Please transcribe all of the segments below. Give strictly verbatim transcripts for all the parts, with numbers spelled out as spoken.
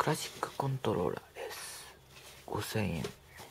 ラシックコントローラーです。ごせんえん。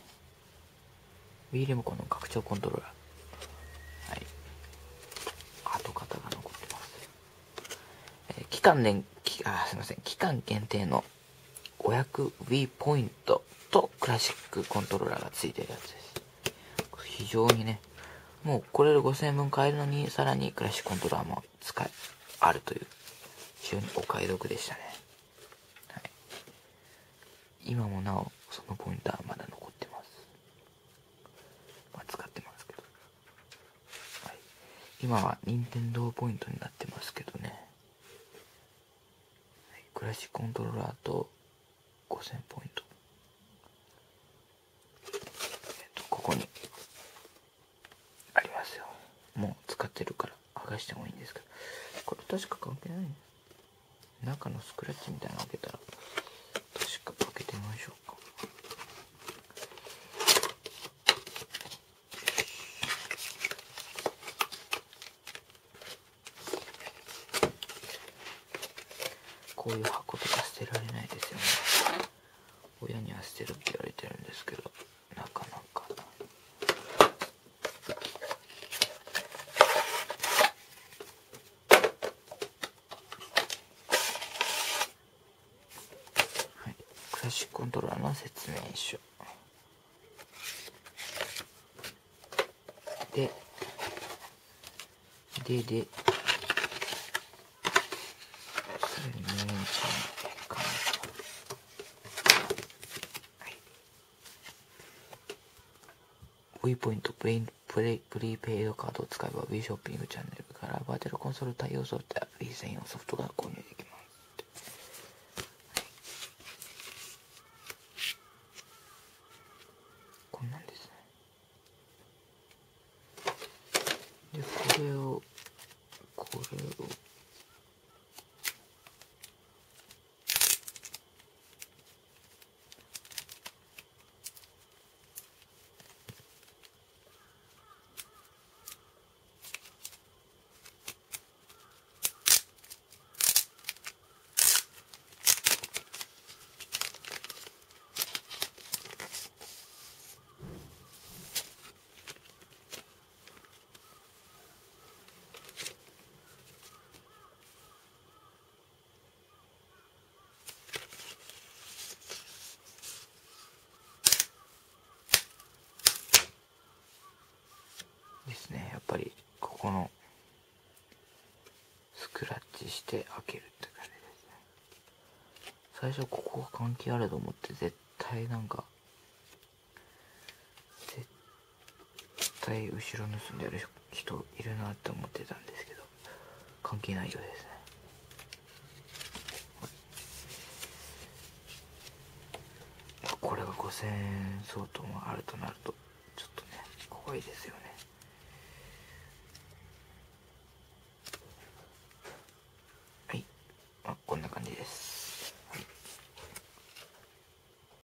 Wii リモコンの拡張コントローラー。はい、跡形が残ってます。えー、期間年あすいません期間限定のごひゃく Wii ポイントとクラシックコントローラーがついてるやつです。非常にね、もうこれでごせんえんぶん買えるのに、さらにクラシックコントローラーも使えあるという、非常にお買い得でしたね。はい、今もなおそのポイントはまだ残ってます。まあ、使ってますけど、はい、今は任天堂ポイントになってますけどね。はい、クラシックコントローラーとごせんポイント、えっとここにありますよ。もう使ってるから剥がしてもいいんですけど、これ確か関係ないね。中のスクラッチみたいなの開けたら確か開けてみましょうか。こういう箱とか捨てられないですよね。親には捨てるって言われてるんですけど、なかなか。はい、クラシックコントローラーの説明書でででWii ポイントプレイプレイプリペイドカードを使えば Wii ショッピングチャンネルからバーチャルコンソール対応ソフトや Wii 専用ソフトが購入できます。こんなんですね。でこれをこれをですね、やっぱりここのスクラッチして開けるって感じですね。最初ここが関係あると思って絶対なんか絶対後ろ盗んでやる人いるなって思ってたんですけど、関係ないようですね。これがごせんえん相当もあるとなるとちょっとね怖いですよね。